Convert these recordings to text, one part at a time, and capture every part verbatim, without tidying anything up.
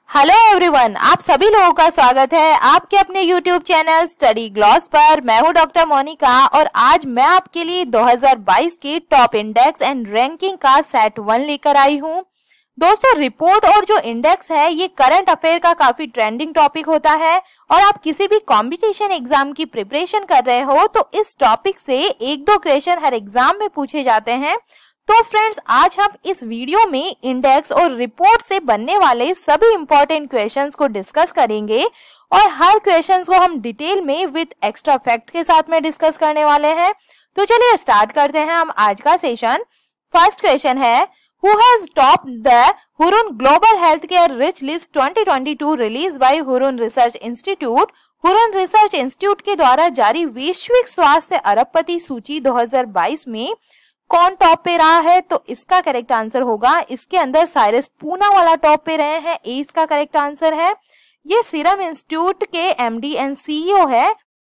Hello everyone, आप सभी लोगों का स्वागत है आपके अपने यूट्यूब चैनल स्टडी ग्लॉस पर। मैं हूं डॉक्टर मोनिका और आज मैं आपके लिए दो हज़ार बाईस की टॉप इंडेक्स एंड रैंकिंग का सेट वन लेकर आई हूं। दोस्तों, रिपोर्ट और जो इंडेक्स है ये करंट अफेयर का काफी ट्रेंडिंग टॉपिक होता है और आप किसी भी कंपटीशन एग्जाम की प्रिपरेशन कर रहे हो तो इस टॉपिक से एक दो क्वेश्चन हर एग्जाम में पूछे जाते हैं। तो फ्रेंड्स, आज हम इस वीडियो में इंडेक्स और रिपोर्ट से बनने वाले सभी इंपॉर्टेंट क्वेश्चंस को डिस्कस करेंगे और हर क्वेश्चंस को हम डिटेल में विद एक्स्ट्रा फैक्ट के साथ में डिस्कस करने वाले हैं। तो चलिए स्टार्ट करते हैं हम आज का सेशन। फर्स्ट क्वेश्चन है, who has topped the Hurun global health care rich list twenty twenty two release by Hurun research institute. Hurun research institute के द्वारा जारी वैश्विक स्वास्थ्य अरबपति सूची दो हज़ार बाईस में कौन टॉप पे रहा है? तो इसका करेक्ट आंसर होगा, इसके अंदर साइरस पूना वाला टॉप पे रहे हैं। ए इसका करेक्ट आंसर है। ये सीरम इंस्टीट्यूट के एमडी एंड सीईओ है।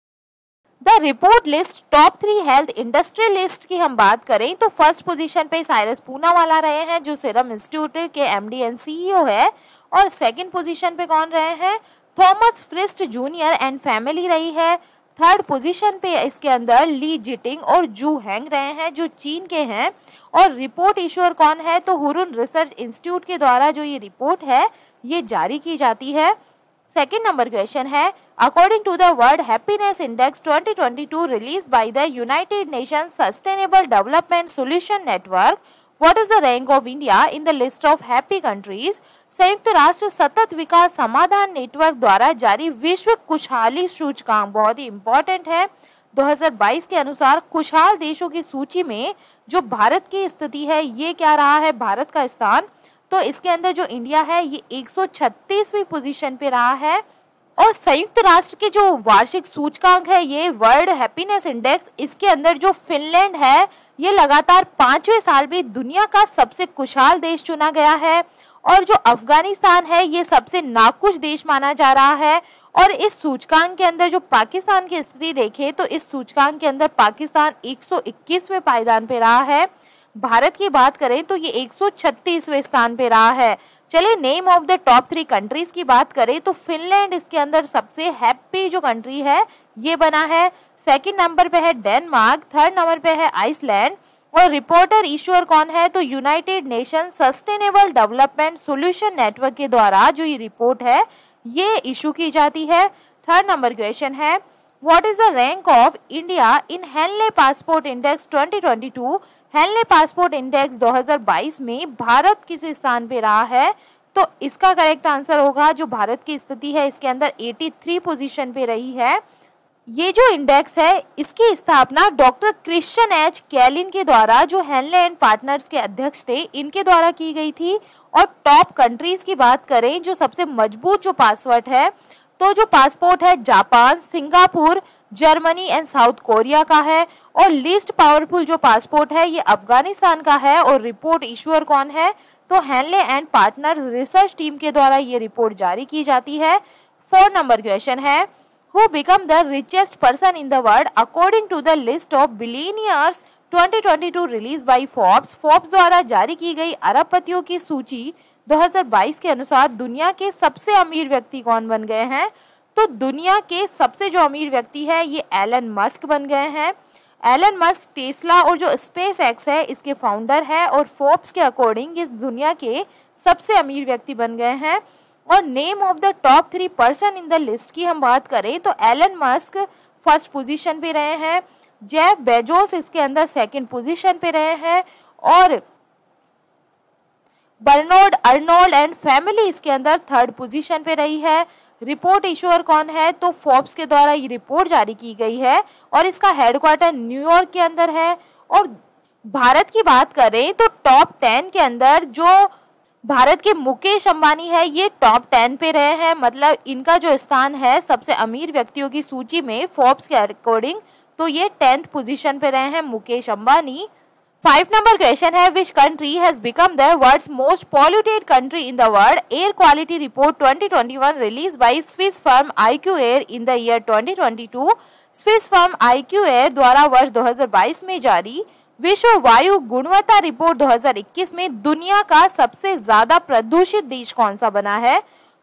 The report list top three health industrial list की हम बात करें तो फर्स्ट पोजीशन पे साइरस पूना वाला रहे हैं जो सीरम इंस्टीट्यूट के एमडी एंड सीईओ है। और सेकंड पोजीशन पे कौन रहे हैं? Thomas Frist junior and family रही है। थर्ड पोजीशन पे इसके अंदर ली जिटिंग और जू हैंग रहे हैं जो चीन के हैं। और रिपोर्ट इश्यूअर कौन है? तो हुरुन रिसर्च इंस्टीट्यूट के द्वारा जो ये रिपोर्ट है ये जारी की जाती है। सेकेंड नंबर क्वेश्चन है, according to the World Happiness Index twenty twenty two release by the United Nations Sustainable Development Solution Network, what is the rank of India in the list of happy countries? संयुक्त राष्ट्र सतत विकास समाधान network द्वारा जारी विश्व खुशहाली सूचकांक बहुत ही इंपॉर्टेंट है। दो हज़ार बाईस के अनुसार खुशहाल देशों की सूची में जो भारत की स्थिति है ये क्या रहा है भारत का स्थान? तो इसके अंदर जो इंडिया है ये एक सौ छत्तीसवीं पोजीशन पे रहा है। और संयुक्त राष्ट्र के जो वार्षिक सूचकांक है ये वर्ल्ड हैप्पीनेस इंडेक्स, इसके अंदर जो फिनलैंड है ये लगातार पांचवें साल भी दुनिया का सबसे खुशहाल देश चुना गया है। और जो अफगानिस्तान है ये सबसे नाखुश देश माना जा रहा है। और इस सूचकांक के अंदर जो पाकिस्तान की स्थिति देखें तो इस सूचकांक के अंदर पाकिस्तान एक सौ इक्कीसवें पायदान पे रहा है। भारत की बात करें तो ये एक सौ छत्तीसवें स्थान पे रहा है। चलिए name of the top three countries की बात करें तो फिनलैंड इसके अंदर सबसे हैप्पी जो कंट्री है ये बना है। सेकंड नंबर पे है डेनमार्क, थर्ड नंबर पे है आइसलैंड। और रिपोर्टर इश्यूअर कौन है? तो United Nation Sustainable Development Solution Network के द्वारा जो ये रिपोर्ट है ये इशू की जाती है। थर्ड नंबर क्वेश्चन है, what is the rank of India in Henley Passport Index twenty twenty two? Henley Passport Index दो हज़ार बाईस में भारत किस स्थान पे रहा है? तो इसका करेक्ट आंसर होगा, जो भारत की स्थिति है इसके अंदर तिरासी पोजीशन पे रही है। ये जो इंडेक्स है इसकी स्थापना डॉक्टर क्रिश्चियन एच कैलिन के द्वारा जो हेनले एंड पार्टनर्स के अध्यक्ष थे इनके द्वारा की गई थी। और टॉप कंट्रीज की बात करें जो सबसे मजबूत जो पासपोर्ट है तो जो पासपोर्ट है Japan, Singapore, Germany and South Korea का है। और लीस्ट पावरफुल जो पासपोर्ट है ये अफगानिस्तान का है। और रिपोर्ट इश्यूअर कौन है? तो Henley and partner research team के द्वारा ये रिपोर्ट जारी की जाती है। फोर नंबर क्वेश्चन है, who become the richest person in the world according to the list of billionaires twenty twenty two release by Forbes. Forbes द्वारा जारी की गई अरबपतियों की सूची दो हज़ार बाईस के अनुसार दुनिया के सबसे अमीर व्यक्ति कौन बन गए हैं? तो दुनिया के सबसे जो अमीर व्यक्ति है ये एलन मस्क बन गए हैं। एलन मस्क टेस्ला और जो स्पेस एक्स है इसके फाउंडर है। और फोर्ब्स के अकॉर्डिंग ये दुनिया के सबसे अमीर व्यक्ति बन गए हैं। और name of the top three person in the list की हम बात करें तो एलन मस्क फर्स्ट पोजीशन पे रहे हैं, जेफ बेजोस इसके अंदर सेकंड पोजीशन पे रहे हैं और बर्नार्ड अर्नोल्ड एंड फैमिली इसके अंदर थर्ड पोजीशन पे रही है। रिपोर्ट इश्यूअर कौन है? तो फोर्ब्स के द्वारा ये रिपोर्ट जारी की गई है और इसका हेडक्वार्टर न्यूयॉर्क के अंदर है। और भारत की बात करें तो टॉप टेन के अंदर जो भारत के मुकेश अंबानी है ये टॉप टेन पे रहे हैं, मतलब इनका जो स्थान है सबसे अमीर व्यक्तियों की सूची में फोर्ब्स के अकॉर्डिंग तो ये टेंथ पोजीशन पे रहे हैं Mukesh Ambani. Five number question है, which country has become the world's most polluted country in the world? Air quality report twenty twenty one release by Swiss firm IQ Air in the year twenty twenty two. Swiss firm IQ Air द्वारा वर्ष दो हज़ार बाईस में जारी विश्व वायु गुणवत्ता रिपोर्ट दो हज़ार इक्कीस में दुनिया का सबसे ज्यादा प्रदूषित देश कौन सा बना है?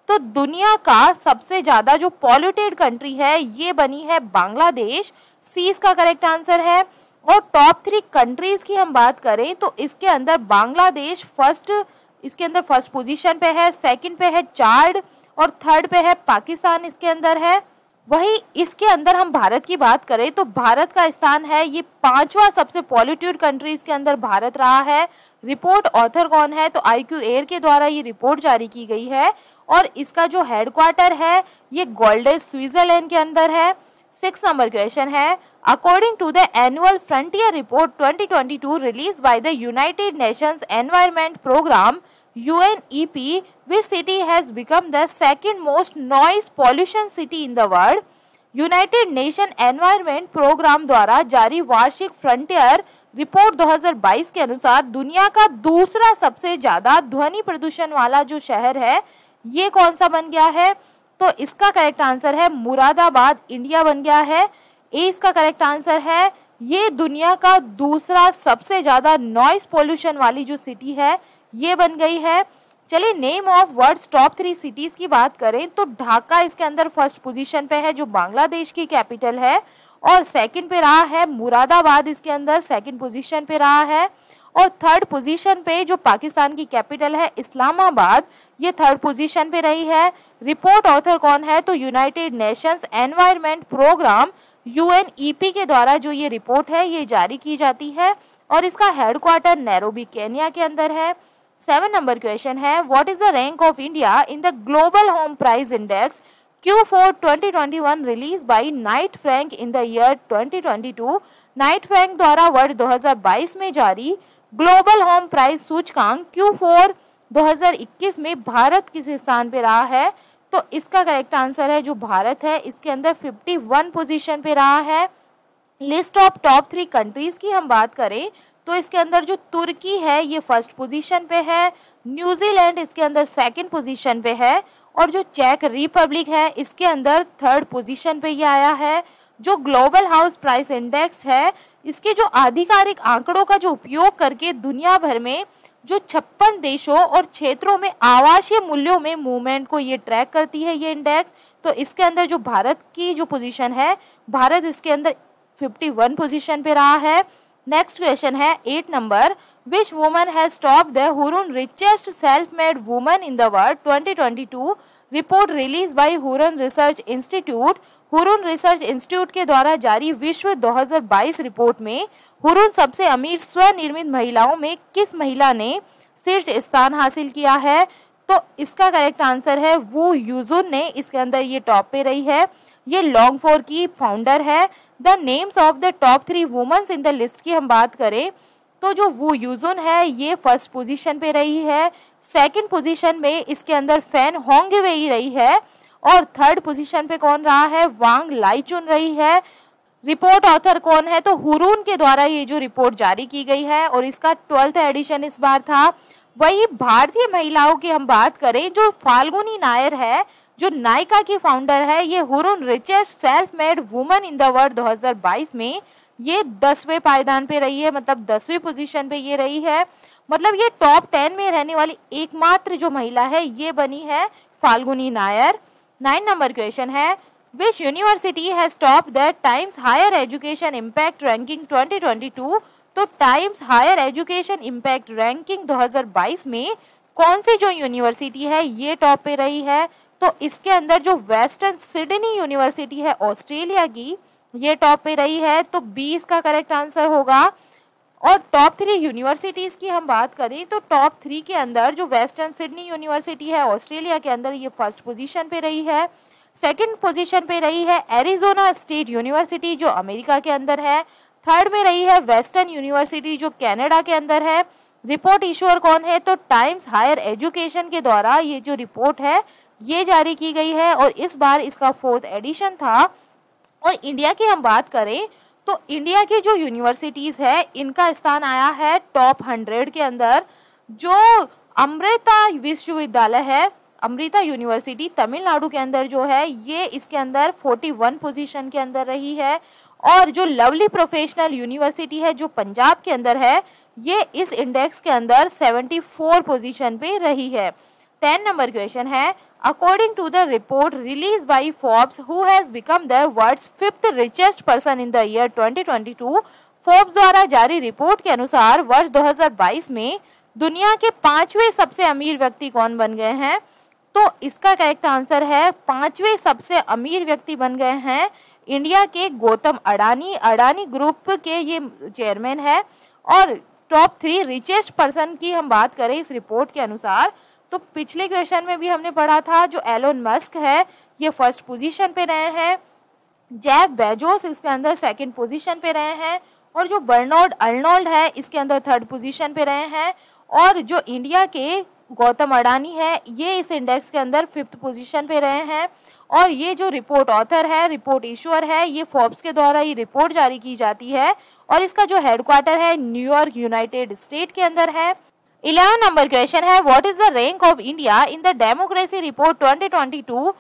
तो दुनिया का सबसे ज्यादा जो पॉल्यूटेड कंट्री है ये बनी है बांग्लादेश, सी इसका करेक्ट आंसर है। और टॉप थ्री कंट्रीज की हम बात करें तो इसके अंदर बांग्लादेश फर्स्ट, इसके अंदर फर्स्ट पोजीशन पे है, सेकंड पे है चाड और थर्ड पे है पाकिस्तान इसके अंदर है। वही इसके अंदर हम भारत की बात करें तो भारत का स्थान है ये पांचवा सबसे पॉल्यूटेड कंट्रीज के अंदर भारत रहा है। रिपोर्ट ऑथर कौन है तो आई क्यू एयर के द्वारा ये रिपोर्ट जारी की गई है और इसका जो हेडक्वार्टर है ये गोल्डेस स्विट्जरलैंड के अंदर है। सिक्स नंबर क्वेश्चन है, according to the annual frontier report twenty twenty two release by the United Nations Environment Programme U N E P, which city has become the second most noise pollution city in the world? United Nation Environment Programme द्वारा जारी वार्षिक frontier report दो हज़ार बाईस के अनुसार दुनिया का दूसरा सबसे ज्यादा ध्वनि प्रदूषण वाला जो शहर है ये कौन सा बन गया है? तो इसका करेक्ट आंसर है मुरादाबाद, इंडिया बन गया है। ए इसका करेक्ट आंसर है। ये दुनिया का दूसरा सबसे ज्यादा नॉइस पोल्यूशन वाली जो सिटी है ये बन गई है। चलिए name of world's top three cities की बात करें तो ढाका इसके अंदर फर्स्ट पोजीशन पे है जो बांग्लादेश की कैपिटल है, और सेकंड पे रहा है मुरादाबाद, इसके अंदर सेकंड पोजीशन पे रहा है, और थर्ड पोजीशन पे जो पाकिस्तान की कैपिटल है इस्लामाबाद ये थर्ड पोजीशन पे रही है। रिपोर्ट ऑथर कौन है तो United Nations Environment Programme U N E P के द्वारा जो ये रिपोर्ट है ये जारी की जाती है और इसका हेडक्वार्टर नैरोबी केन्या के अंदर है। सेवन नंबर क्वेश्चन है, what is the rank of India in the global home price index Q four twenty twenty one release by Knight Frank in the year twenty twenty two. Knight Frank द्वारा वर्ष दो हज़ार बाईस में जारी global home price सूचकांक Q four दो हज़ार इक्कीस में भारत किस स्थान पे रहा है? तो इसका करेक्ट आंसर है जो भारत है इसके अंदर इक्यावन पोजीशन पे रहा है। List of top three countries की हम बात करें तो इसके अंदर जो तुर्की है ये फर्स्ट पोजीशन पे है, न्यूजीलैंड इसके अंदर सेकंड पोजीशन पे है, और जो चेक रिपब्लिक है इसके अंदर थर्ड पोजीशन पे ये आया है। जो ग्लोबल हाउस प्राइस इंडेक्स है इसके जो आधिकारिक आंकड़ों का जो उपयोग करके दुनिया भर में जो छप्पन देशों और क्षेत्रों में आवासीय मूल्यों में मूवमेंट को ये ट्रैक करती है ये इंडेक्स, तो इसके अंदर जो भारत की जो पोजीशन है, भारत इसके अंदर इक्यावन पोजीशन पे रहा है। नेक्स्ट क्वेश्चन है eight number, which woman has top the Hurun richest self made woman in the world twenty twenty two. Report release by Hurun research institute. Hurun research institute के द्वारा जारी विश्व दो हज़ार बाईस रिपोर्ट में हुरुन सबसे अमीर स्वनिर्मित महिलाओं में किस महिला ने शीर्ष स्थान हासिल किया है? तो इसका करेक्ट आंसर है वू यूजुन ने इसके अंदर ये टॉप पे रही है। ये लॉन्ग फोर की फाउंडर है। The names of the top three womens in the list की हम बात करें तो जो वू यूजुन है ये फर्स्ट पोजीशन पे रही है, सेकंड पोजीशन में इसके अंदर फैन होंगवेई रही है, और थर्ड पोजीशन पे कौन रहा है? वांग लाइचुन रही है। रिपोर्ट ऑथर कौन है तो हुरुन के द्वारा ये जो रिपोर्ट जारी की गई है और इसका ट्वेल्थ एडिशन इस बार था। वही भारतीय महिलाओं की हम बात करें जो फाल्गुनी नायर है, जो नायका की फाउंडर है, ये Hurun richest self made woman in the world दो हज़ार बाईस में ये दसवें पायदान पे रही है, मतलब दसवीं पोजीशन पे ये रही है। मतलब ये टॉप टेन में रहने वाली एकमात्र जो महिला है ये बनी है Falguni Nayar. Nine number question है, which university has top the Times Higher Education Impact Ranking twenty twenty two. तो Times Higher Education Impact Ranking दो हज़ार बाईस में कौन सी जो यूनिवर्सिटी है ये टॉप पे रही है? तो इसके अंदर जो वेस्टर्न सिडनी यूनिवर्सिटी है ऑस्ट्रेलिया की ये टॉप पे रही है, तो बी इसका करेक्ट आंसर होगा। और टॉप थ्री यूनिवर्सिटीज की हम बात करें तो टॉप थ्री के अंदर जो वेस्टर्न सिडनी यूनिवर्सिटी है ऑस्ट्रेलिया के अंदर ये फर्स्ट पोजीशन पे रही है। सेकंड पोजीशन पे रही है एरिजोना स्टेट यूनिवर्सिटी जो अमेरिका के अंदर है। थर्ड में रही है वेस्टर्न यूनिवर्सिटी जो कनाडा के अंदर है। रिपोर्ट इशूअर कौन है तो टाइम्स हायर एजुकेशन के द्वारा ये जो रिपोर्ट है ये जारी की गई है और इस बार इसका फोर्थ एडिशन था। और इंडिया की हम बात करें तो इंडिया की जो यूनिवर्सिटीज है इनका स्थान आया है टॉप हंड्रेड के अंदर। जो अमृता विश्वविद्यालय है, अमृता यूनिवर्सिटी तमिलनाडु के अंदर जो है ये इसके अंदर इकतालीस पोजीशन के अंदर रही है। और जो लवली प्रोफेशनल यूनिवर्सिटी है जो पंजाब के अंदर है ये इस इंडेक्स के अंदर चौहत्तर पोजीशन पे रही है। टेन नंबर क्वेश्चन है, according to the report release by Forbes who has become the world's fifth richest person in the year twenty twenty two, Forbes द्वारा जारी रिपोर्ट के अनुसार वर्ष दो हज़ार बाईस में दुनिया के पांचवें सबसे अमीर व्यक्ति कौन बन गए हैं? तो इसका करेक्ट आंसर है पांचवें सबसे अमीर व्यक्ति बन गए हैं इंडिया के गौतम अडानी। अडानी ग्रुप के ये चेयरमैन है। और टॉप थ्री रिचेस्ट पर्सन की हम बात करें इस रिपोर्ट के अनुसार, तो पिछले क्वेश्चन में भी हमने पढ़ा था जो एलोन मस्क है ये फर्स्ट पोजीशन पे रहे हैं, जेफ बेजोस इसके अंदर सेकंड पोजीशन पे रहे हैं, और जो बर्नार्ड अर्नोल्ड है इसके अंदर थर्ड पोजीशन पे रहे हैं, और जो इंडिया के गौतम अडानी है ये इस इंडेक्स के अंदर फिफ्थ पोजीशन पे रहे हैं। और ये जो रिपोर्ट ऑथर है, रिपोर्ट इशूअर है, ये फोर्ब्स के द्वारा ये रिपोर्ट जारी की जाती है और इसका जो हेडक्वार्टर है न्यूयॉर्क यूनाइटेड स्टेट के अंदर है। इलेवन नंबर क्वेश्चन है, what is the rank of India in the democracy report twenty twenty two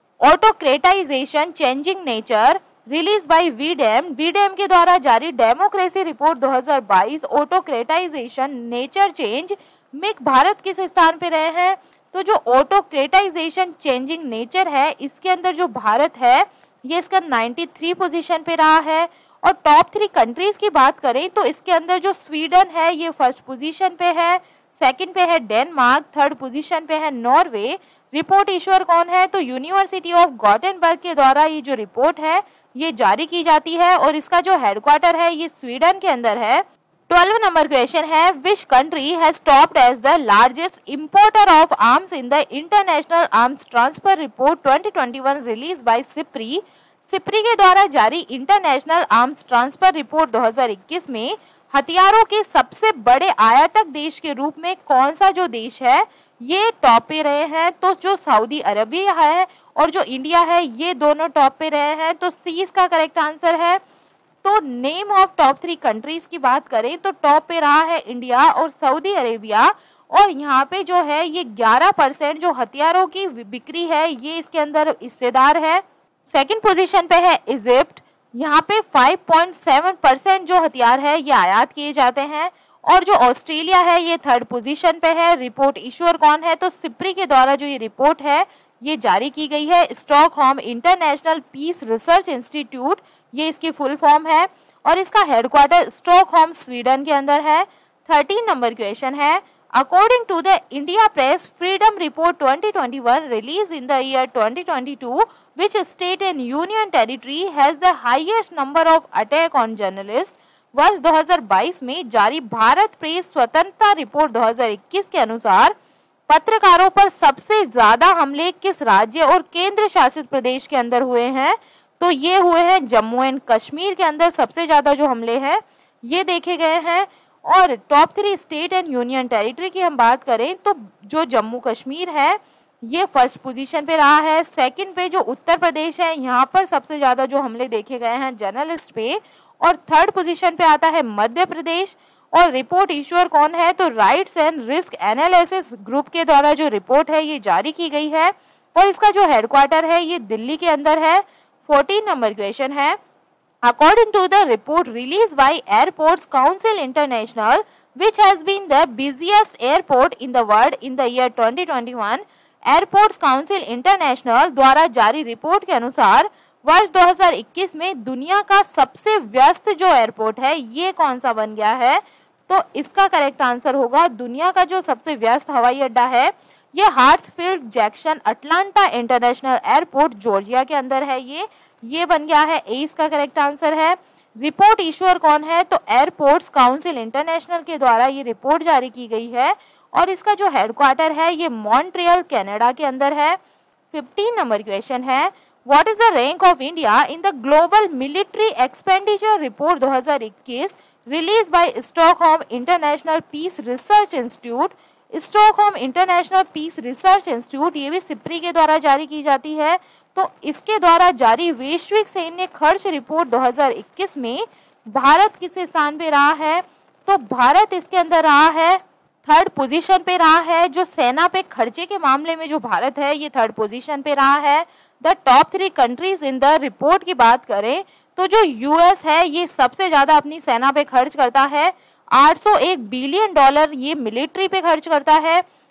autocratization changing nature release by V Dem. V Dem के द्वारा जारी डेमोक्रेसी रिपोर्ट दो हज़ार बाईस ऑटोक्रेटाइजेशन नेचर चेंज में भारत किस स्थान पे रहे हैं? तो जो ऑटोक्रेटाइजेशन चेंजिंग नेचर है इसके अंदर जो भारत है ये इसका तिरानवे पोजीशन पे रहा है। और टॉप थ्री कंट्रीज की बात करें तो इसके अंदर जो स्वीडन है ये फर्स्ट पोजीशन पे है, सेकंड पे है डेनमार्क, थर्ड पोजीशन पे है नॉर्वे। रिपोर्ट इशूअर कौन है? तो यूनिवर्सिटी ऑफ गॉटेनबर्ग के द्वारा ये जो रिपोर्ट है ये जारी की जाती है और इसका जो हेडक्वार्टर है ये स्वीडन के अंदर है। ट्वेल्व नंबर क्वेश्चन है, which country has topped as the largest importer of arms in the international arms transfer report twenty twenty one release by SIPRI. SIPRI के द्वारा जारी इंटरनेशनल आर्म्स ट्रांसफर रिपोर्ट दो हज़ार इक्कीस में हथियारों के सबसे बड़े आयातक देश के रूप में कौन सा जो देश है ये टॉप पे रहे हैं? तो जो सऊदी अरबिया है और जो इंडिया है ये दोनों टॉप पे रहे हैं। तो सी इसका करेक्ट आंसर है। तो name of top three countries की बात करें तो टॉप पे रहा है इंडिया और सऊदी अरेबिया, और यहाँ पे जो है ये ग्यारह परसेंट जो हथियारों की बिक्री है ये इसके अंदर हिस्सेदार है। सेकंड पोजीशन पे है इजिप्ट, यहाँ पे पाँच पॉइंट सात परसेंट जो हथियार है ये आयात किए जाते हैं। और जो ऑस्ट्रेलिया है ये थर्ड पोजीशन पे है। रिपोर्ट इशूअर कौन है? तो सिप्री के द्वारा जो ये रिपोर्ट है ये जारी की गई है, Stockholm International Peace Research Institute ये इसकी फुल फॉर्म है और इसका हेडक्वार्टर स्टॉकहोम स्वीडन के अंदर है। थर्टीन नंबर क्वेश्चन है, according to the India press freedom report twenty twenty one release in the year twenty twenty two which state and union territory has the highest number of attack on journalists? वर्ष दो हज़ार बाईस में जारी Bharat press स्वतंत्रता report दो हज़ार इक्कीस के अनुसार पत्रकारों पर सबसे ज्यादा हमले किस राज्य और केंद्र शासित प्रदेश के अंदर हुए हैं? तो ये हुए हैं जम्मू एंड कश्मीर के अंदर सबसे ज्यादा जो हमले हैं ये देखे गए हैं। और top three state and union territory की हम बात करें तो जो जम्मू कश्मीर है ये फर्स्ट पोजीशन पे रहा है। सेकंड पे जो उत्तर प्रदेश है यहाँ पर सबसे ज्यादा जो हमले देखे गए हैं जर्नलिस्ट पे, और थर्ड पोजीशन पे आता है मध्य प्रदेश। और रिपोर्ट इशूअर कौन है? तो Rights and Risk Analysis Group के द्वारा जो रिपोर्ट है ये जारी की गई है और इसका जो हेडक्वार्टर है ये दिल्ली के अंदर है। फोर्टीन नंबर क्वेश्चन है, according to the report release by Airports Council International which has been the busiest airport in the world in the year twenty twenty one, Airports Council International द्वारा जारी report के अनुसार वर्ष दो हज़ार इक्कीस में दुनिया का सबसे व्यस्त जो एयरपोर्ट है ये कौन सा बन गया है? तो इसका करेक्ट आंसर होगा दुनिया का जो सबसे व्यस्त हवाई अड्डा है ये Hartsfield Jackson Atlanta International Airport Georgia के अंदर है, ये ये बन गया है। ए इसका करेक्ट आंसर है। रिपोर्ट इशूअर कौन है? तो एयरपोर्ट्स काउंसिल इंटरनेशनल के द्वारा ये रिपोर्ट जारी की गई है और इसका जो हेडक्वार्टर है ये मॉन्ट्रियल कनाडा के अंदर है। फिफ्टीन नंबर क्वेश्चन है, what is the rank of India in the global military expenditure report दो हज़ार इक्कीस release by Stockholm International Peace Research Institute. Stockholm International Peace Research Institute ये भी सिप्री के द्वारा जारी की जाती है। तो इसके द्वारा जारी वैश्विक सैन्य खर्च रिपोर्ट दो हज़ार इक्कीस में भारत किस स्थान पे रहा है? तो भारत इसके अंदर रहा है थर्ड पोजीशन पे रहा है। जो सेना पे खर्चे के मामले में जो भारत है ये थर्ड पोजीशन पे रहा है। The top three countries in the report की बात करें तो जो यूएस है ये सबसे ज्यादा अपनी सेना पे खर्च करता है, आठ सौ एक बिलियन डॉलर ये मिलिट्री पे खर्च करता है।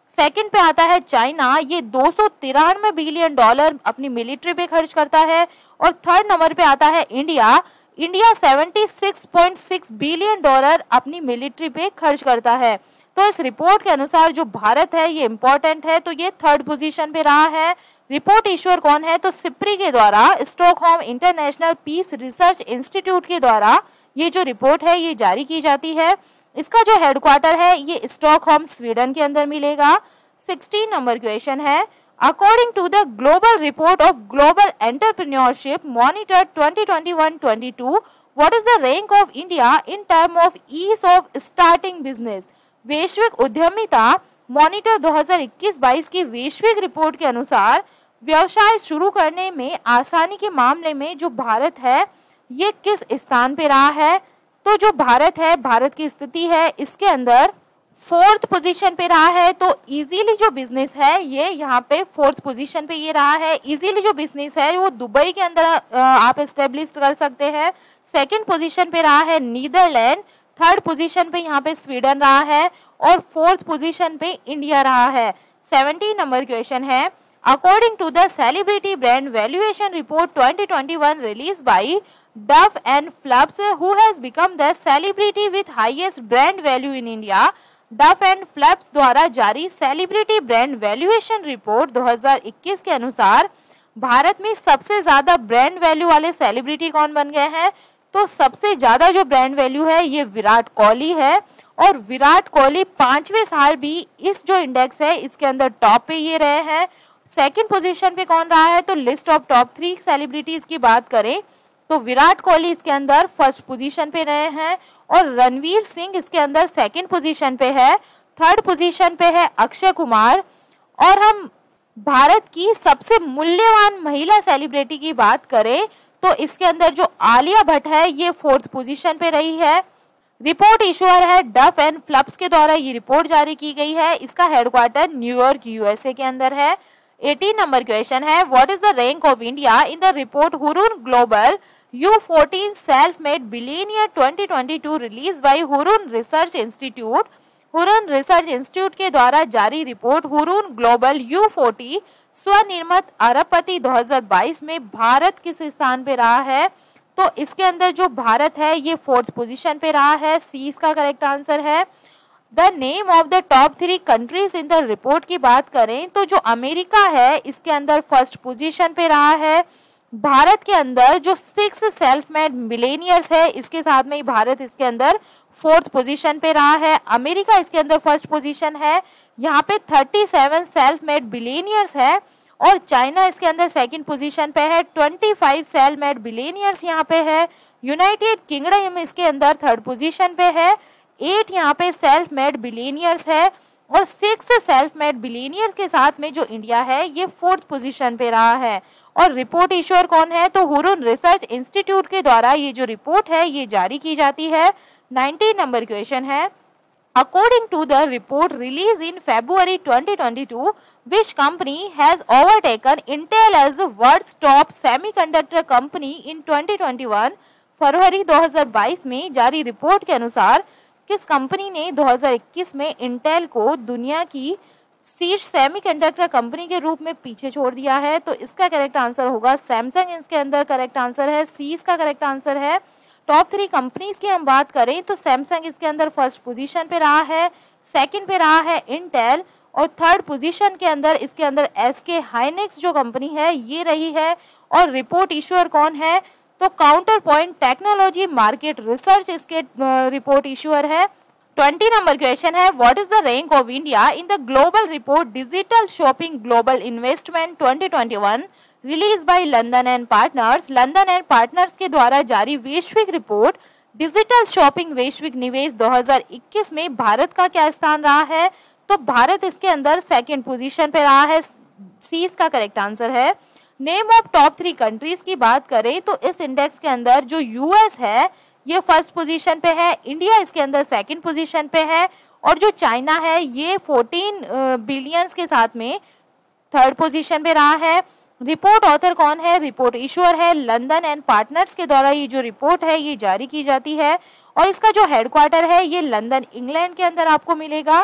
सेकंड पे आता है चाइना, ये दो सौ तिरानवे बिलियन डॉलर अपनी मिलिट्री पे खर्च करता है। और थर्ड नंबर पे आता है इंडिया, इंडिया छिहत्तर पॉइंट छह बिलियन डॉलर अपनी मिलिट्री पे खर्च करता है। तो इस रिपोर्ट के अनुसार जो भारत है ये इंपॉर्टेंट है, तो ये थर्ड पोजीशन पे रहा है। रिपोर्ट इश्यूअर कौन है, तो सिप्री के द्वारा, Stockholm International Peace Research institute के द्वारा ये जो रिपोर्ट है ये जारी की जाती है। इसका जो हेडक्वार्टर है ये स्टॉकहोम स्वीडन के अंदर मिलेगा। सोलह नंबर क्वेश्चन है, according to the global report of global entrepreneurship monitor twenty twenty one twenty two, what is the rank of India in term of ease of starting business. वैश्विक उद्यमिता monitor दो हज़ार इक्कीस बाईस की वैश्विक रिपोर्ट के अनुसार व्यवसाय शुरू करने में आसानी के मामले में जो भारत है ये किस स्थान पे रहा है। तो जो भारत है, भारत की स्थिति है इसके अंदर फोर्थ पोजीशन पे रहा है। तो इजीली जो बिजनेस है ये यहाँ पे फोर्थ पोजीशन पे ये रहा है। इजीली जो बिजनेस है वो दुबई के अंदर आप एस्टेब्लिश कर सकते हैं। सेकंड पोजीशन पे रहा है नीदरलैंड, थर्ड पोजीशन पे यहाँ पे स्वीडन रहा है और फोर्थ पोजीशन पे इंडिया रहा है। सत्रह नंबर क्वेश्चन है, according to the celebrity brand valuation report twenty twenty one release by Duff and Phelps, who has become the celebrity with highest brand value in India. Duff and Phelps द्वारा जारी celebrity brand valuation report दो हज़ार इक्कीस के अनुसार भारत में सबसे ज्यादा ब्रांड वैल्यू वाले सेलिब्रिटी कौन बन गए हैं। तो सबसे ज्यादा जो ब्रांड वैल्यू है ये विराट कोहली है और विराट कोहली पांचवें साल भी इस जो इंडेक्स है इसके अंदर टॉप पे ये रहे हैं। सेकंड पोजीशन पे कौन रहा है, तो list of top three celebrities की बात करें तो विराट कोहली इसके अंदर फर्स्ट पोजीशन पे रहे हैं और रणवीर सिंह इसके अंदर सेकंड पोजीशन पे है। थर्ड पोजीशन पे है अक्षय कुमार। और हम भारत की सबसे मूल्यवान महिला सेलिब्रिटी की बात करें तो इसके अंदर जो आलिया भट्ट है ये फोर्थ पोजीशन पे रही है। रिपोर्ट इशूअर है डफ एंड फ्लप्स के द्वारा ये रिपोर्ट जारी की गई है। इसका हेडक्वार्टर न्यूयॉर्क यूएसए के अंदर है। अठारह नंबर क्वेश्चन है, what is the rank of India in the report Hurun Global U fourteen self made billionaire twenty twenty two release by Hurun research institute. Hurun research institute के द्वारा जारी report Hurun Global U forty स्वनिर्मित अरबपति दो हज़ार बाईस में भारत किस स्थान पे रहा है। तो इसके अंदर जो भारत है ये फोर्थ पोजीशन पे रहा है। सी इसका करेक्ट आंसर है। The name of the top three countries in the report की बात करें तो जो अमेरिका है इसके अंदर फर्स्ट पोजीशन पे रहा है। भारत के अंदर जो सिक्स सेल्फ मेड मिलेनियर्स है इसके साथ में ही भारत इसके अंदर फोर्थ पोजीशन पे रहा है। अमेरिका इसके अंदर फर्स्ट पोजीशन है, यहाँ पे सैंतीस सेल्फ मेड बिलियनियर्स है और चाइना इसके अंदर सेकंड पोजीशन पे है, पच्चीस सेल्फ मेड बिलियनियर्स यहाँ पे है। यूनाइटेड किंगडम इसके अंदर थर्ड पोजीशन पे है, एट यहाँ पे सेल्फ मेड बिलियनियर्स है और सिक्स सेल्फ मेड बिलियनियर्स के साथ में जो इंडिया है ये फोर्थ पोजीशन पे रहा है। और रिपोर्ट इश्यूअर कौन है, तो हुरुन रिसर्च इंस्टीट्यूट के द्वारा ये जो रिपोर्ट है ये जारी की जाती है। नाइनटीन नंबर क्वेश्चन है, according to the report release in February twenty twenty two, which company has overtaken Intel as the world's top semiconductor company in twenty twenty one. फरवरी दो हज़ार बाईस में जारी रिपोर्ट के अनुसार किस कंपनी ने दो हज़ार इक्कीस में इंटेल को दुनिया की शीर्ष सेमीकंडक्टर कंपनी के रूप में पीछे छोड़ दिया है। तो इसका करेक्ट आंसर होगा सैमसंग। इसके अंदर करेक्ट आंसर है सी इसका करेक्ट आंसर है। टॉप थ्री कंपनीज की हम बात करें तो सैमसंग इसके अंदर फर्स्ट पोजीशन पे रहा है, सेकंड पे रहा है इंटेल और थर्ड पोजीशन के अंदर इसके अंदर एसके हाइनेक्स जो कंपनी है ये रही है। और रिपोर्ट इश्यूअर कौन है, तो Counterpoint technology market research इसके रिपोर्ट इश्यूअर है। ट्वेंटी नंबर क्वेश्चन है, what is the rank of India in the global report digital shopping global investment twenty twenty one release by London and Partners. London and Partners के द्वारा जारी वैश्विक report digital shopping वैश्विक निवेश दो हज़ार इक्कीस में भारत का क्या स्थान रहा है। तो भारत इसके अंदर सेकंड पोजीशन पे रहा है, सी इसका करेक्ट आंसर है। Name of top three countries की बात करें तो इस इंडेक्स के अंदर जो यूएस है ये फर्स्ट पोजीशन पे है, इंडिया इसके अंदर सेकंड पोजीशन पे है और जो चाइना है ये चौदह बिलियंस के साथ में थर्ड पोजीशन पे रहा है। रिपोर्ट ऑथर कौन है, रिपोर्ट इश्यूअर है लंदन एंड पार्टनर्स के द्वारा ये जो रिपोर्ट है ये जारी की जाती है और इसका जो हेडक्वार्टर है ये लंदन इंग्लैंड के अंदर आपको मिलेगा।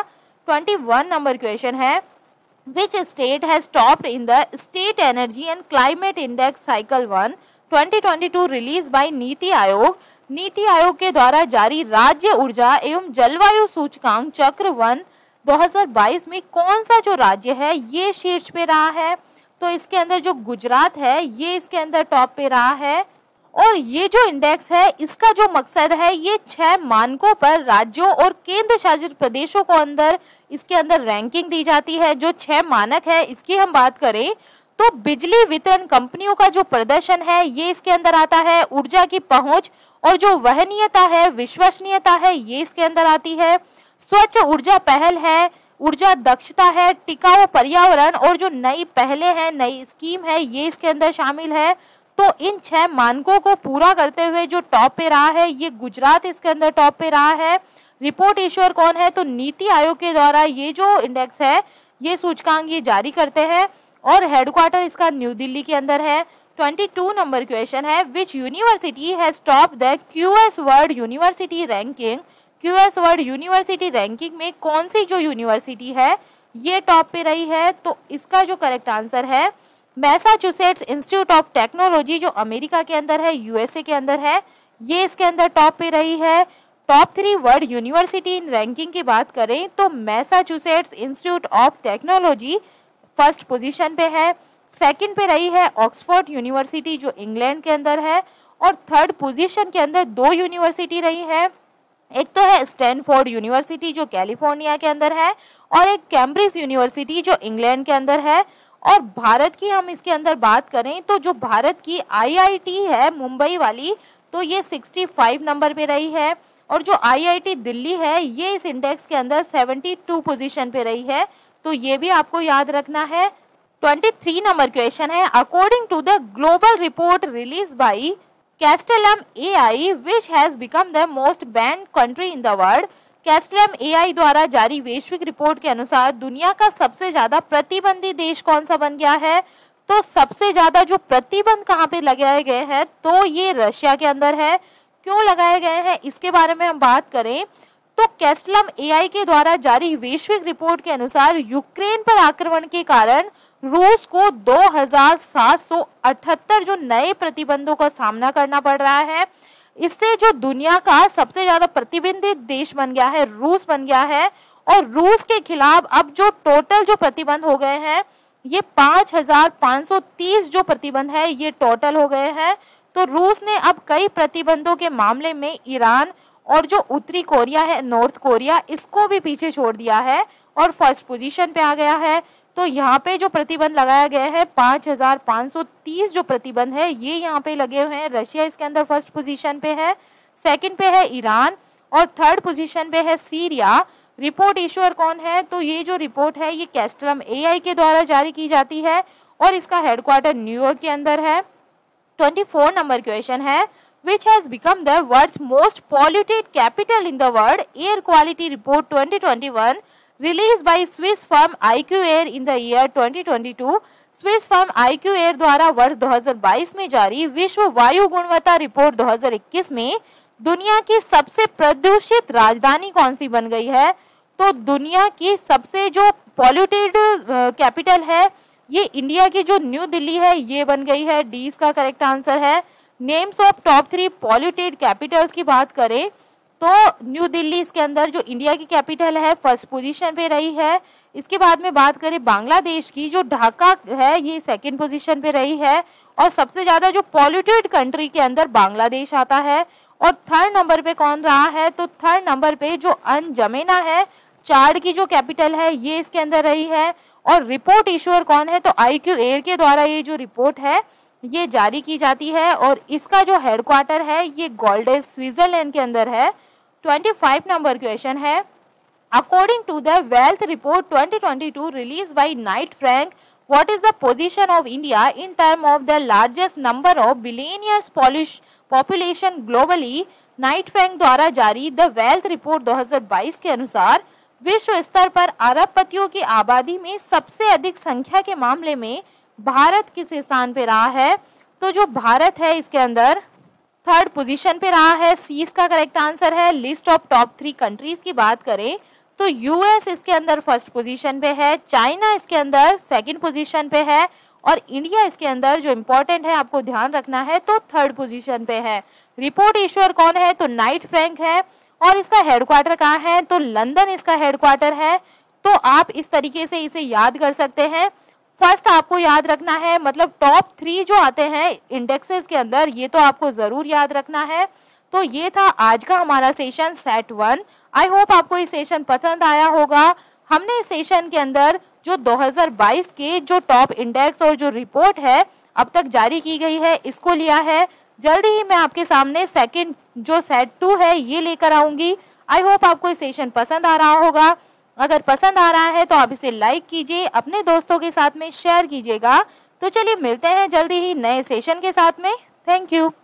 इक्कीस नंबर क्वेश्चन है, which state has topped in the state energy and climate index cycle one twenty twenty two release by NITI Aayog. NITI Aayog के द्वारा जारी राज्य ऊर्जा एवं जलवायु सूचकांक चक्र वन दो हज़ार बाईस में कौन सा जो राज्य है ये शीर्ष पे रहा है? तो इसके अंदर जो गुजरात है ये इसके अंदर टॉप पे रहा है। और ये जो इंडेक्स है इसका जो मकसद है ये छह मानकों पर राज्यों और केंद्र शासित प्रदेशों को अंदर इसके अंदर रैंकिंग दी जाती है। जो छह मानक है इसकी हम बात करें तो बिजली वितरण कंपनियों का जो प्रदर्शन है ये इसके अंदर आता है, ऊर्जा की पहुंच और जो वहनीयता है, विश्वसनीयता है, ये इसके अंदर आती है। स्वच्छ ऊर्जा पहल है, ऊर्जा दक्षता है, टिकाऊ पर्यावरण और जो नई पहले हैं, नई स्कीम है, ये इसके अंदर शामिल है। तो इन छह मानकों को पूरा करते हुए जो टॉप पे रहा है ये गुजरात इसके अंदर टॉप पे रहा है। रिपोर्ट इश्यूअर कौन है? तो नीति आयोग के द्वारा ये जो इंडेक्स है ये सूचकांक ये जारी करते हैं और हेडक्वार्टर इसका न्यू दिल्ली के अंदर है। बाईस नंबर क्वेश्चन है, which university has top the QS world university ranking. QS world university ranking में कौन सी जो यूनिवर्सिटी है ये टॉप पे रही है? तो इसका जो करेक्ट आंसर है मैसाचुसेट्स इंस्टीट्यूट ऑफ टेक्नोलॉजी जो अमेरिका के अंदर है, यूएसए के अंदर है, ये इसके अंदर टॉप पे रही है। Top three world university in ranking की बात करें तो Massachusetts Institute of Technology first position पे है। सेकंड पे रही है ऑक्सफोर्ड यूनिवर्सिटी जो इंग्लैंड के अंदर है और थर्ड पोजीशन के अंदर दो यूनिवर्सिटी रही है। एक तो है स्टैनफोर्ड यूनिवर्सिटी जो कैलिफोर्निया के अंदर है और एक कैम्ब्रिज यूनिवर्सिटी जो इंग्लैंड के अंदर है। और भारत की हम इसके अंदर बात करें तो जो भारत की आईआईटी है मुंबई वाली तो ये पैंसठ नंबर पे रही है और जो आईआईटी दिल्ली है ये इस इंडेक्स के अंदर बहत्तर पोजीशन पे रही है। तो ये भी आपको याद रखना है। तेईस नंबर क्वेश्चन है, according to the global report release by Castellum AI which has become the most banned country in the world. Castellum AI द्वारा जारी वैश्विक रिपोर्ट के अनुसार दुनिया का सबसे ज्यादा प्रतिबंधित देश कौन सा बन गया है? तो सबसे ज्यादा जो प्रतिबंध कहाँ पे लगाए गए हैं तो ये रशिया के अंदर है। क्यों लगाए गए हैं इसके बारे में हम बात करें तो कैस्टेलम एआई के द्वारा जारी वैश्विक रिपोर्ट के अनुसार यूक्रेन पर आक्रमण के कारण रूस को दो हज़ार सात सौ अठहत्तर जो नए प्रतिबंधों का सामना करना पड़ रहा है। इससे जो दुनिया का सबसे ज्यादा प्रतिबंधित देश बन गया है रूस बन गया है और रूस के खिलाफ अब जो टोटल जो प्रतिबंध हो गए हैं ये पाँच हजार पाँच सौ तीस जो प्रतिबंध है ये टोटल हो गए हैं। तो रूस ने अब कई प्रतिबंधों के मामले में ईरान और जो उत्तरी कोरिया है नॉर्थ कोरिया इसको भी पीछे छोड़ दिया है और फर्स्ट पोजीशन पे आ गया है। तो यहाँ पे जो प्रतिबंध लगाया गया है पाँच हजार पाँच सौ तीस जो प्रतिबंध है ये यहाँ पे लगे हुए हैं। रशिया इसके अंदर फर्स्ट पोजीशन पे है, सेकंड पे है ईरान और थर्ड पोजीशन पे है सीरिया। रिपोर्ट इश्यूअर कौन है? तो ये जो रिपोर्ट है ये कैस्टेलम एआई के द्वारा जारी की जाती है और इसका हेडक्वार्टर न्यूयॉर्क के अंदर है। चौबीस नंबर क्वेश्चन है, which has become the world's most polluted capital in the world? Air Quality Report twenty twenty-one released by Swiss firm I Q Air in the year twenty twenty-two। Swiss firm I Q Air द्वारा वर्ष दो हज़ार बाईस में जारी विश्व वायु गुणवत्ता रिपोर्ट दो हज़ार इक्कीस में दुनिया की सबसे प्रदूषित राजधानी कौन सी बन गई है? तो दुनिया की सबसे जो पॉल्यूटेड कैपिटल है ये इंडिया की जो न्यू दिल्ली है ये बन गई है। डी इसका करेक्ट आंसर है। Names of top three polluted capitals की बात करें तो न्यू दिल्ली इसके अंदर जो इंडिया की कैपिटल है फर्स्ट पोजीशन पे रही है। इसके बाद में बात करें बांग्लादेश की जो ढाका है ये सेकंड पोजीशन पे रही है और सबसे ज्यादा जो पॉल्यूटेड कंट्री के अंदर बांग्लादेश आता है। और थर्ड नंबर पे कौन रहा है? तो थर्ड नंबर पे जो अनजमेना है चाड की जो कैपिटल है ये इसके अंदर रही है। और रिपोर्ट इश्यूअर कौन है? तो I Q Air के द्वारा ये जो रिपोर्ट है ये जारी की जाती है और इसका जो हेडक्वार्टर है ये गोल्डेस स्विट्जरलैंड के अंदर है। पच्चीस नंबर क्वेश्चन है, according to the wealth report twenty twenty-two release by Knight Frank what is the position of India in term of the largest number of billionaires population globally. Knight Frank द्वारा जारी the wealth report दो हज़ार बाईस के अनुसार विश्व स्तर पर अरबपतियों की आबादी में सबसे अधिक संख्या के मामले में भारत किस स्थान पे रहा है? तो जो भारत है इसके अंदर थर्ड पोजीशन पे रहा है। सी इसका करेक्ट आंसर है। List of top three countries की बात करें तो यूएस इसके अंदर फर्स्ट पोजीशन पे है, चाइना इसके अंदर सेकंड पोजीशन पे है और इंडिया इसके अंदर जो इम्पोर्टेंट है आपको ध्यान रखना है तो थर्ड पोजीशन पे है। रिपोर्ट इश्यूअर कौन है तो नाइट फ्रैंक है और इसका हेडक्वार्टर कहाँ है तो लंदन इसका हेडक्वार्टर है। तो आप इस तरीके से इसे याद कर सकते हैं। फर्स्ट आपको याद रखना है, मतलब टॉप थ्री जो आते हैं इंडेक्सेस के अंदर, ये तो आपको जरूर याद रखना है। तो ये था आज का हमारा session set one. I hope आपको ये सेशन पसंद आया होगा। हमने इस सेशन के अंदर जो दो हज़ार बाईस के जो टॉप इंडेक्स और जो रिपोर्ट है अब तक जारी की गई है इसको लिया है। जल्दी ही मैं आपके सामने सेकंड जो सेट टू है ये लेकर आऊंगी। आई होप आपको ये सेशन पसंद आ रहा होगा। अगर पसंद आ रहा है तो आप इसे लाइक कीजिए, अपने दोस्तों के साथ में शेयर कीजिएगा। तो चलिए मिलते हैं जल्दी ही नए सेशन के साथ में। Thank you.